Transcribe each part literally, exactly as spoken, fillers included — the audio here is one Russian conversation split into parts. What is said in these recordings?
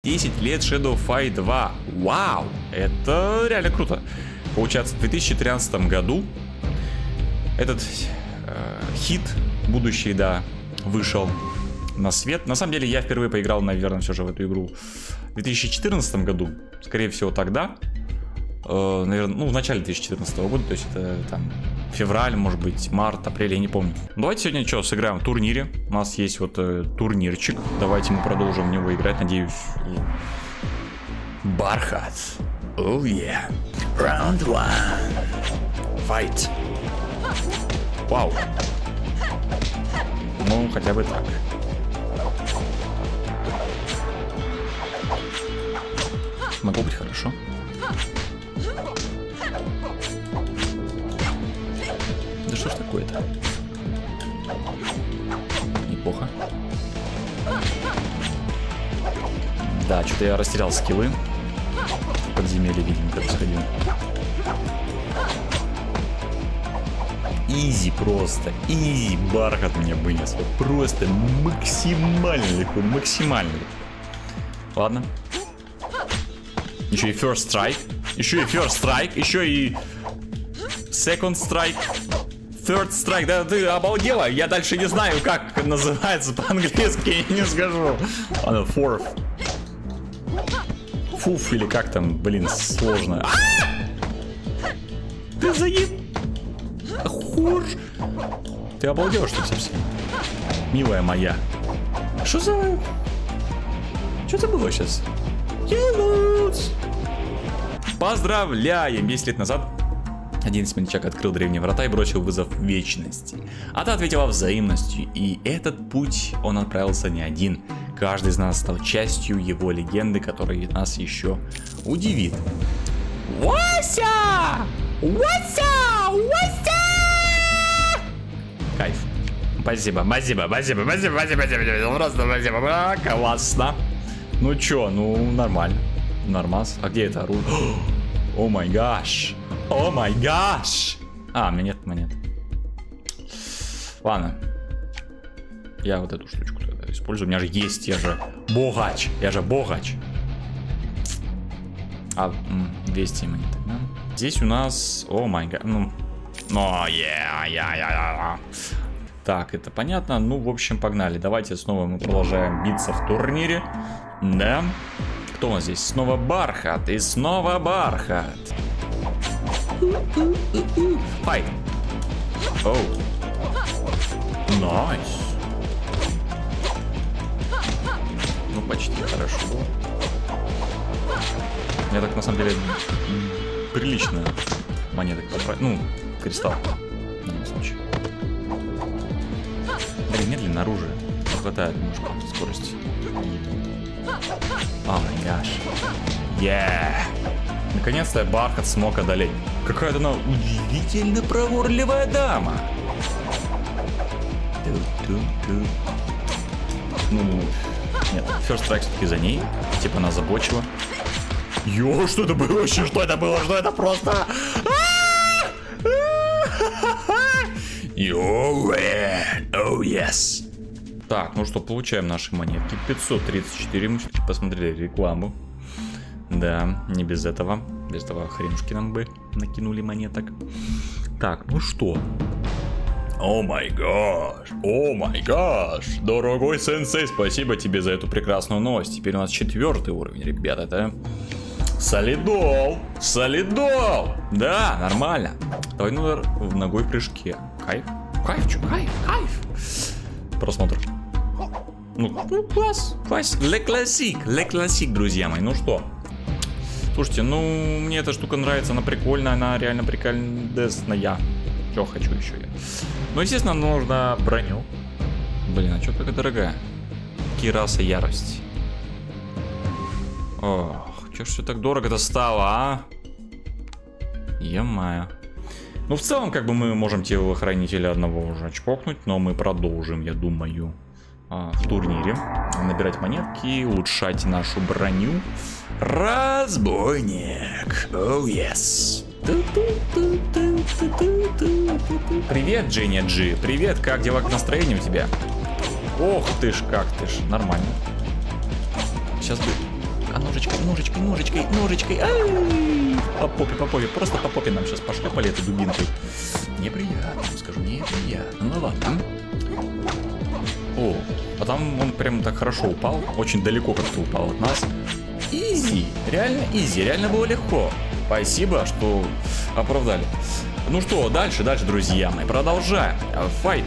десять лет Shadow Fight два. Вау! Это реально круто. Получается, в две тысячи тринадцатом году этот э, хит будущий, да, вышел на свет. На самом деле, я впервые поиграл, наверное, все же в эту игру в две тысячи четырнадцатом году. Скорее всего, тогда. Э, наверное, ну, в начале две тысячи четырнадцатого года. То есть, это там февраль, может быть, март, апрель, я не помню. Давайте сегодня что, сыграем в турнире. У нас есть вот э, турнирчик. Давайте мы продолжим в него играть, надеюсь. Бархат. Oh yeah. Round one. Fight. Вау. Ну, хотя бы так. Могло быть хорошо. Да что ж такое-то? Неплохо. Да, что-то я растерял скиллы. В подземелье, видимо, как сходил. Изи просто. Изи. Бархат мне вынес. Вот просто максимально легко. Максимально легко. Ладно. Еще и first strike. Еще и first strike. Еще и second strike. Third strike. Да ты обалдела. Я дальше не знаю, как называется по-английски. Я не скажу. Ладно, fourth. Фуф или как там, блин, сложно. А-а-а! Ты заеб... Хур. Ты обалдела, что ли, совсем? Милая моя. Что за... Что это было сейчас? Поздравляем! десять лет назад один смельчак открыл древние врата и бросил вызов вечности. А та ответила взаимностью. И этот путь он отправился не один. Каждый из нас стал частью его легенды, которая нас еще удивит. Вася! Вася! Вася! Кайф. Спасибо, спасибо, спасибо, спасибо, спасибо, спасибо. Просто спасибо. Классно. Ну чё, ну нормально. Нормас. А где это оружие? О май гаш. О май гаш. А, монет, монет. Ладно. Я вот эту штучку тогда использую. У меня же есть, я же богач. Я же богач. А, двести монеток, да? Здесь у нас... О май гад. Ну... Ну, я, я, я. Так, это понятно. Ну, в общем, погнали. Давайте снова мы продолжаем биться в турнире. Да. Кто у нас здесь? Снова Бархат. И снова Бархат. Файт. Оу. Найс. Ну, почти хорошо. Я так, на самом деле, прилично монеток потратил. Ну, кристалл. В данном случае. Блин, медленно оружие. Не хватает немножко скорости. О май гаш. Yeah. Наконец-то Бархат смог одолеть. Какая-то она удивительно проворливая дама. Ну, нет, first strike все-таки за ней. Типа она забочила. Йо, что это было вообще? Что это было? Что это просто? Йо, oh yes. Так, ну что, получаем наши монетки. пятьсот тридцать четыре. Мы все-таки посмотрели рекламу. Да, не без этого. Без этого хренушки нам бы накинули монеток. Так, ну что? О май гаш, о май гаш. Дорогой сенсей, спасибо тебе за эту прекрасную новость. Теперь у нас четвертый уровень, ребята. Это солидол, солидол. Да, нормально. Двойной удар в ногой в прыжке. Кайф, кайф, чё, кайф, кайф. Просмотр. Ну, ну класс, класс. Ле классик, ле классик, друзья мои. Ну что? Слушайте, ну, мне эта штука нравится, она прикольная, она реально прикольная. Что хочу еще я. Ну, естественно, нужно броню. Блин, а что такая дорогая? Кираса ярость. Ох, что ж все так дорого-то стало, а? Е-мое. Ну, в целом, как бы мы можем телохранителя одного уже чпокнуть, но мы продолжим, я думаю, в турнире. Набирать монетки, улучшать нашу броню. Разбойник. Oh, yes. Привет, Дженни Джи. Привет, как дела, как настроение у тебя? Ох ты ж, как ты ж, нормально. Сейчас бы А ножичкой, ножичкой, ножичкой, ножичкой. Ай! По попе, по попе. Просто по попе нам сейчас пошлепали этой дубинкой. Неприятно, скажу, неприятно. Ну ладно. О, а там он прям так хорошо упал. Очень далеко как-то упал от нас. Изи. Реально изи. Реально было легко. Спасибо, что оправдали. Ну что, дальше, дальше, друзья мои. Продолжаем. Файт.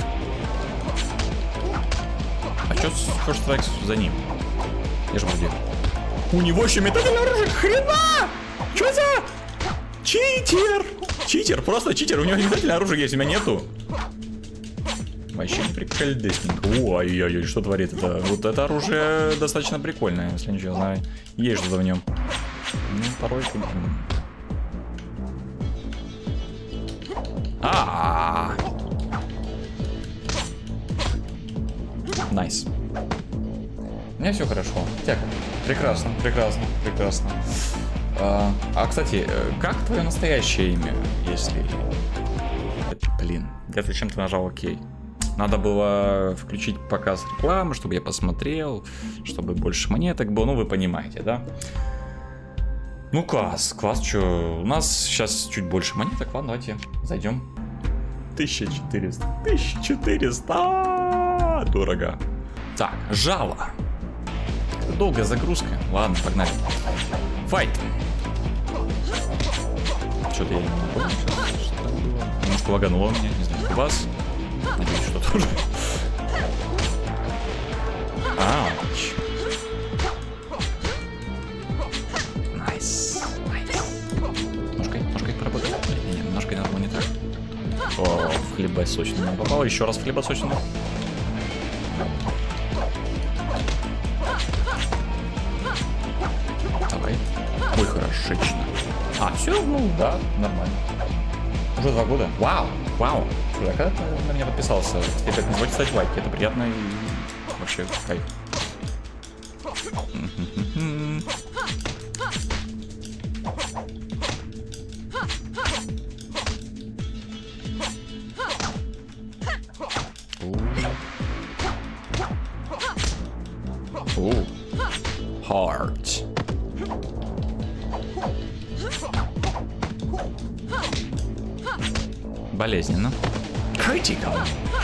А что с First Strikes за ним? Я же вроде... У него еще метательное оружие. Хрена! Что за... Читер! Читер, просто читер. У него метательное оружие есть, у меня нету. Вообще не прикольдесненько. Ой-ой-ой, что творит это? Вот это оружие достаточно прикольное, если ничего знаю. Есть что-то в нем. Ну, порой... А-а-а! Найс. У меня все хорошо. Так, прекрасно, прекрасно, прекрасно. А, а, кстати, как твое настоящее имя, если... Блин, я зачем-то нажал ОК. Надо было включить показ рекламы, чтобы я посмотрел, чтобы больше монеток было. Ну, вы понимаете, да? Ну, класс, класс, что? У нас сейчас чуть больше монеток. Ладно, давайте зайдем. тысяча четыреста. тысяча четыреста. Дорого. Так, жало. Долгая загрузка. Ладно, погнали. Файт. Что-то я не помню, что там было. Может, лагануло меня, не знаю, у вас. Надеюсь, что тоже. Ауч. Найс. Найс. Ножкой, ножкой поработай. Нет, ножкой надо было не так. О, в хлебосочную попал. Еще раз в хлебосочную. Давай. Ой, хорошечно. А, все, ну да, нормально. Уже два года. Вау, вау. Слушай, а когда ты на меня подписался? Теперь так называть, ставить лайки. Это приятно и вообще кайф. О, hard. Болезненно. Critical.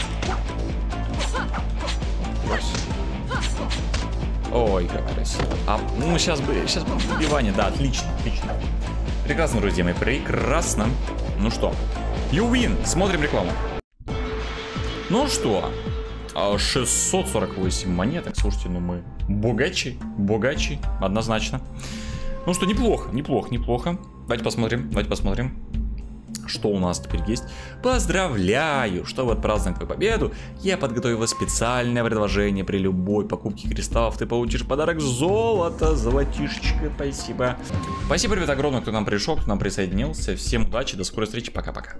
Ой, как красиво. А, ну, сейчас бы, сейчас бы добивание. Да, отлично, отлично. Прекрасно, друзья мои, прекрасно. Ну что, you win. Смотрим рекламу. Ну что, шестьсот сорок восемь монеток. Слушайте, ну мы богачи, богачи, однозначно. Ну что, неплохо, неплохо, неплохо. Давайте посмотрим, давайте посмотрим, что у нас теперь есть. Поздравляю! Чтобы отпраздновать твою победу, я подготовил специальное предложение. При любой покупке кристаллов ты получишь подарок золото. Золотишечко, спасибо. Спасибо, ребята, огромное, кто к нам пришел, кто к нам присоединился. Всем удачи, до скорой встречи, пока-пока.